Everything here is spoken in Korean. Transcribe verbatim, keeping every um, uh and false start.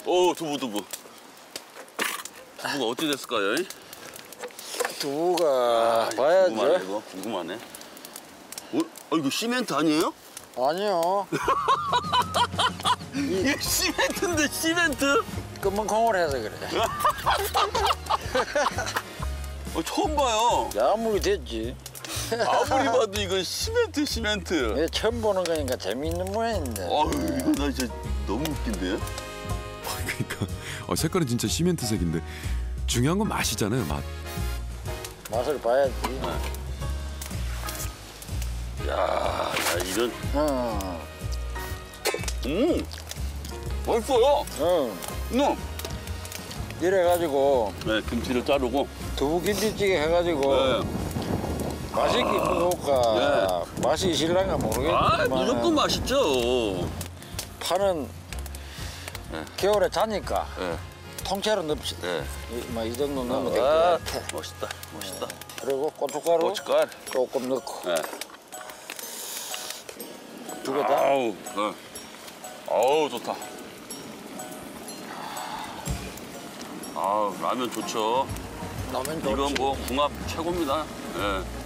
오, 두부, 두부. 두부가 어떻게 됐을까요? 두부가 아, 봐야죠. 궁금하네, 이거. 궁금하네. 어, 어, 이거 시멘트 아니에요? 아니요. 이게 시멘트인데, 시멘트? 검은 콩을 해서 그래. 어, 처음 봐요. 아무리 됐지. 아무리 봐도 이건 시멘트, 시멘트. 내 처음 보는 거니까 재미있는 모양인데. 아유, 이거 나 진짜 너무 웃긴데? 그러니까 어, 색깔은 진짜 시멘트색인데 중요한 건 맛이잖아요, 맛. 맛을 봐야지. 야, 야 이런. 응. 음, 맛있어요. 응. 음. 이래가지고 네, 김치를 자르고. 두부 김치찌개 해가지고 네. 맛있게 먹을까 네. 맛이 있을랑가 아, 모르겠지만 무조건 맛있죠. 파는 네. 겨울에 자니까 네. 통째로 넣읍시다. 네. 이, 뭐 이 정도 넣으면 될 아, 것 같아. 멋있다, 멋있다. 네. 그리고 고춧가루 고춧가루 조금 넣고 네. 두 개 다. 아우, 네. 아우 좋다. 아우 라면 좋죠. 라면 좋지. 이건 뭐 궁합 최고입니다. 네.